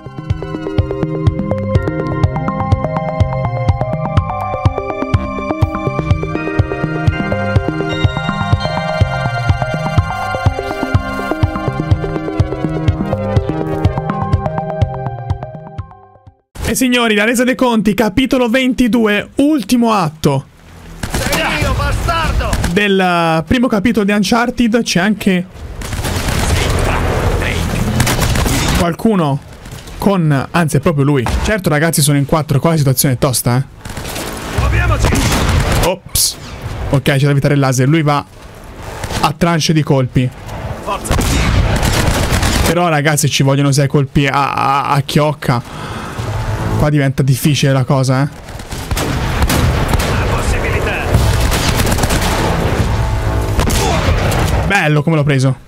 E signori, la resa dei conti, capitolo 22, ultimo atto del primo capitolo di Uncharted. C'è anche qualcuno con... anzi è proprio lui. Certo ragazzi, sono in 4, qua la situazione è tosta, Ops. Ok, c'è da evitare il laser. Lui va a tranche di colpi. Però ragazzi ci vogliono 6 colpi a chiocca. Qua diventa difficile la cosa, Bello come l'ho preso.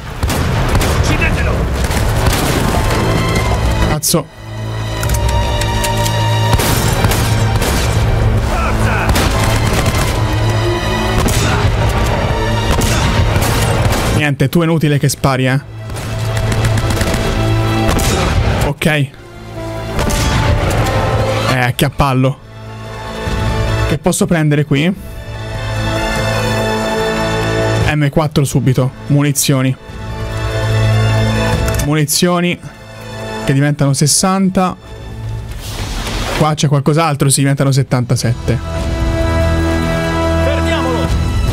Cazzo. Niente, tu è inutile che spari, Ok. Acchiappallo. Che posso prendere qui? M4 subito. Munizioni. Munizioni che diventano 60. Qua c'è qualcos'altro, si diventano 77. Perdiamolo.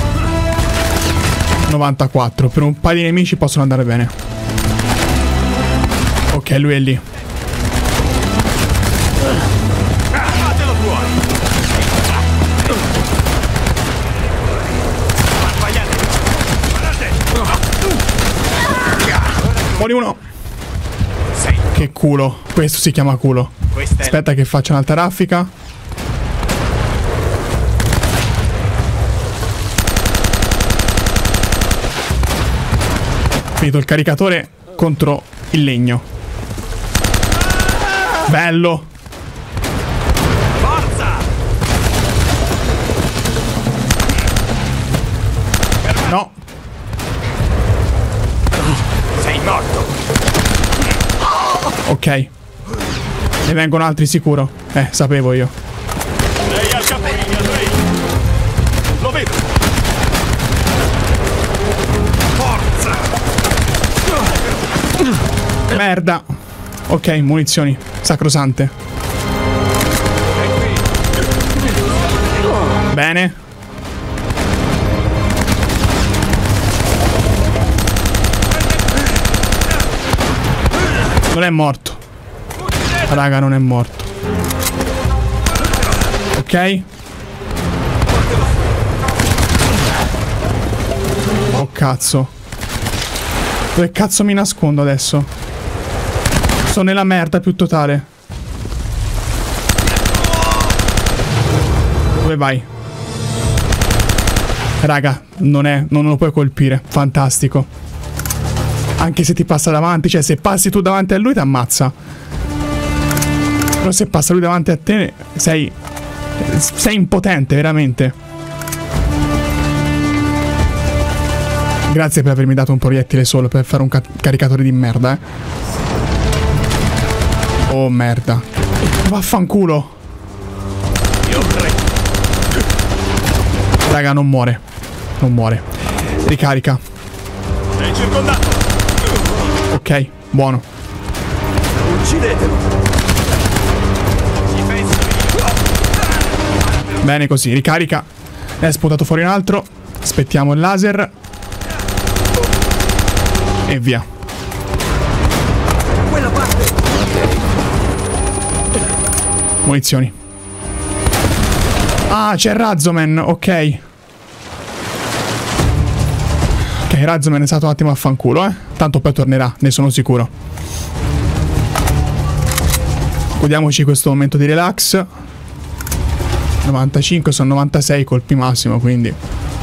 94. Per un paio di nemici possono andare bene. Ok, lui è lì. Fuori uno. Che culo. Questo si chiama culo. Aspetta che faccia un'altra raffica. Finito il caricatore contro il legno. Bello. Forza! No. Sei morto. Ok. Ne vengono altri sicuro. Sapevo io. Lei al cappello, lo vedo. Forza! Merda. Ok, munizioni sacrosante. Bene. Non è morto. Raga, non è morto. Ok. Oh cazzo. Dove cazzo mi nascondo adesso? Sono nella merda più totale. Dove vai? Raga, non lo puoi colpire. Fantastico. Anche se ti passa davanti, cioè se passi tu davanti a lui ti ammazza. Però se passa lui davanti a te sei impotente, veramente. Grazie per avermi dato un proiettile solo per fare un caricatore di merda, Oh merda. Vaffanculo. Raga, non muore. Non muore. Ricarica. Sei circondato. Ok, buono. Uccidetelo. Bene così, ricarica. È sputato fuori un altro. Aspettiamo il laser. E via. Quella parte. Munizioni. Ah, c'è Razzoman, ok. Ok, Razzoman è stato un attimo a fanculo, Tanto poi tornerà, ne sono sicuro. Godiamoci questo momento di relax. 95, sono 96 colpi massimo, quindi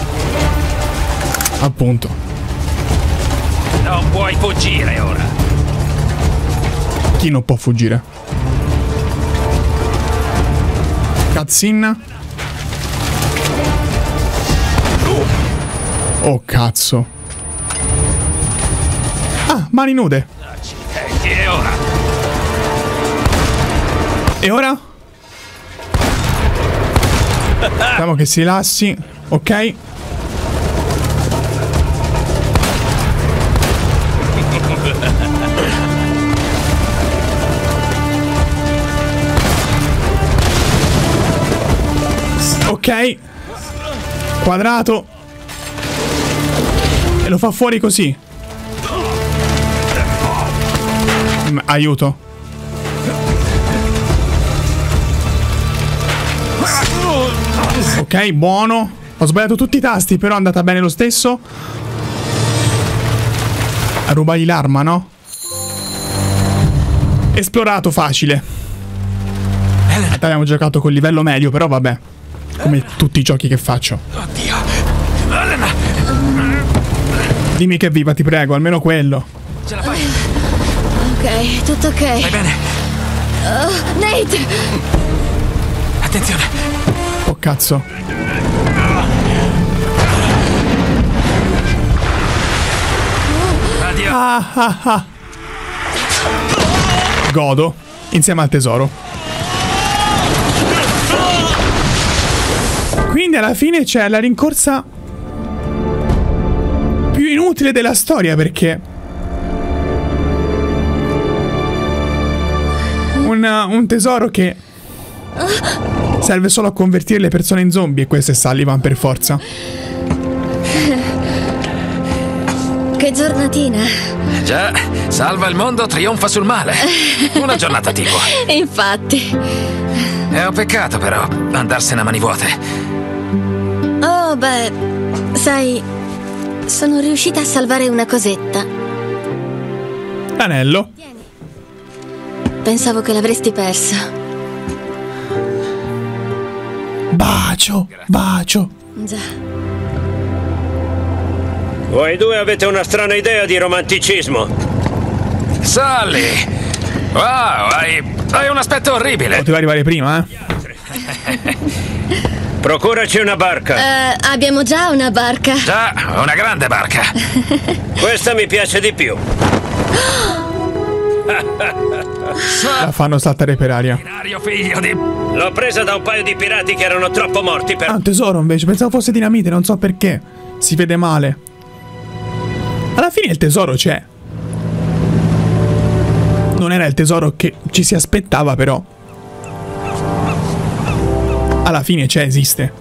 appunto. Non puoi fuggire ora. Chi non può fuggire? Cutscene. Oh cazzo. Ah, mani nude. Accidenti, e ora? E ora? Speriamo che si rilassi. Ok. Ok. Quadrato. E lo fa fuori così. Aiuto. Ok, buono. Ho sbagliato tutti i tasti, però è andata bene lo stesso. Rubagli l'arma, no? Esplorato facile. Abbiamo giocato col livello medio, però vabbè. Come tutti i giochi che faccio. Oddio. Elena. Dimmi che è viva, ti prego, almeno quello. Ce la fai? Ok, tutto ok. Vai bene. Nate! Attenzione. Oh cazzo. Addio. Godo. Insieme al tesoro. Quindi alla fine c'è la rincorsa più inutile della storia, perché un tesoro che serve solo a convertire le persone in zombie, e questo è Sullivan per forza. Che giornatina. Già, salva il mondo, trionfa sul male. Una giornata tipo. Infatti. È un peccato però andarsene a mani vuote. Oh, beh, sai, sono riuscita a salvare una cosetta. L'anello. Pensavo che l'avresti perso. Bacio, bacio. Già. Voi due avete una strana idea di romanticismo. Sully! Wow, hai un aspetto orribile. Poteva arrivare prima, Procuraci una barca. Abbiamo già una barca. Già, una grande barca. Questa mi piace di più. La fanno saltare per aria. Binario figlio di... L'ho presa da un paio di pirati che erano troppo morti per... Ah, un tesoro invece. Pensavo fosse dinamite, non so perché. Si vede male. Alla fine il tesoro c'è. Non era il tesoro che ci si aspettava, però. Alla fine c'è, esiste.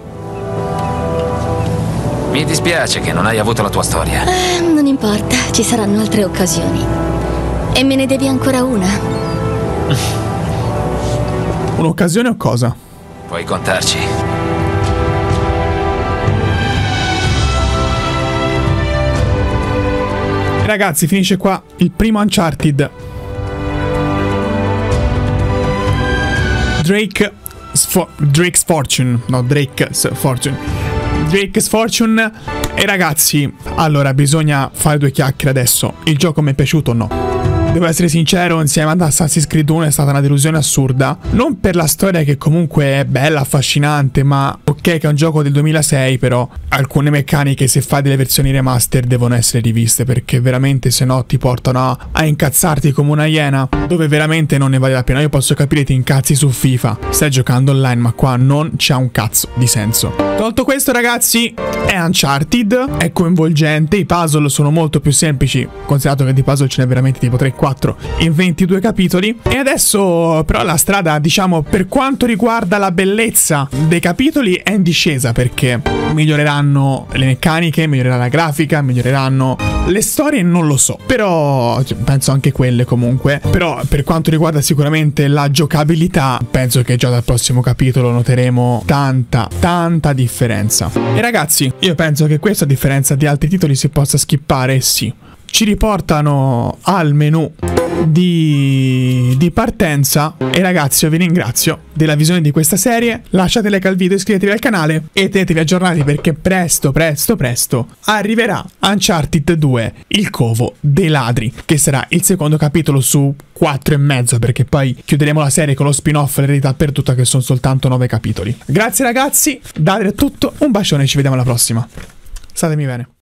Mi dispiace che non hai avuto la tua storia. Non importa, ci saranno altre occasioni. E me ne devi ancora una. Un'occasione o cosa? Puoi contarci. Ragazzi, finisce qua il primo Uncharted. Drake's Fortune. No, Drake's Fortune. Drake's Fortune. E ragazzi, allora bisogna fare due chiacchiere adesso. Il gioco mi è piaciuto o no? Devo essere sincero, insieme ad Assassin's Creed 1 è stata una delusione assurda. Non per la storia, che comunque è bella, affascinante, ma ok che è un gioco del 2006, però alcune meccaniche, se fai delle versioni remaster, devono essere riviste, perché veramente se no ti portano a incazzarti come una iena, dove veramente non ne vale la pena. Io posso capire ti incazzi su FIFA, stai giocando online, ma qua non c'ha un cazzo di senso. Tolto questo, ragazzi, è Uncharted, è coinvolgente, i puzzle sono molto più semplici, considerato che di puzzle ce n'è veramente tipo 3-4 in 22 capitoli. E adesso però la strada, diciamo, per quanto riguarda la bellezza dei capitoli è in discesa, perché miglioreranno le meccaniche, migliorerà la grafica, miglioreranno le storie, non lo so, però penso anche quelle comunque. Però per quanto riguarda sicuramente la giocabilità, penso che già dal prossimo capitolo noteremo tanta differenza. E ragazzi, io penso che questa, a differenza di altri titoli, si possa skippare. Sì, ci riportano al menu di partenza. E ragazzi, io vi ringrazio della visione di questa serie. Lasciate like al video, iscrivetevi al canale e tenetevi aggiornati, perché presto arriverà Uncharted 2, il covo dei ladri, che sarà il secondo capitolo su 4,5, perché poi chiuderemo la serie con lo spin-off L'eredità perduta, che sono soltanto 9 capitoli. Grazie ragazzi, da Adri è tutto, un bacione, ci vediamo alla prossima. Statemi bene.